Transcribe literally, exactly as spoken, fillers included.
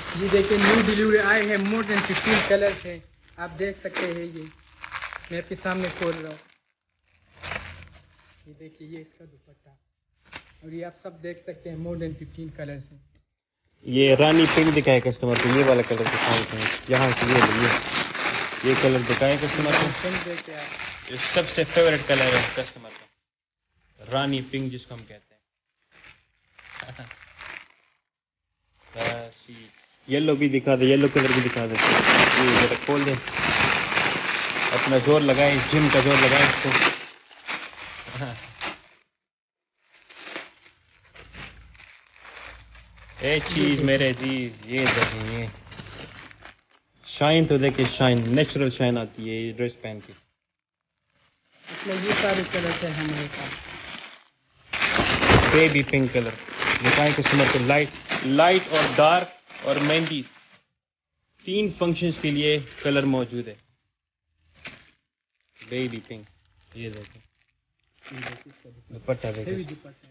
ये देखिए new delivery आए हैं, मोर देन फिफ्टीन कलर्स हैं, आप देख सकते हैं। ये मैं आपके सामने खोल रहा हूँ। ये देखिए ये इसका दुपट्टा, और ये आप सब देख सकते हैं मोर देन फिफ्टीन कलर्स हैं। ये रानी पिंक दिखाए कस्टमर को, ये वाला कलर दिखाए थे यहाँ से। ये ये ये कलर दिखाए कस्टमर को, ये सबसे फेवरेट कलर है कस्टमर का, रानी पिंक जिसको हम कहते हैं। बस येलो भी दिखा दे, येलो कलर भी दिखा दे। ये जरा खोल दे, अपना जोर लगाए, जिम का जोर लगाए इसको। ए चीज मेरे चीज, ये देखें, ये शाइन तो देखिए, शाइन नेचुरल शाइन आती है ये ड्रेस पहन के। इसमें ये सारे कलर हैं हमारे पास। बेबी पिंक कलर दिखाएं कस्टमर को, लाइट लाइट और डार्क और मेहंदी, तीन फंक्शंस के लिए कलर मौजूद है। बेबी पिंक, ये देखें दुपट्टा, देखिए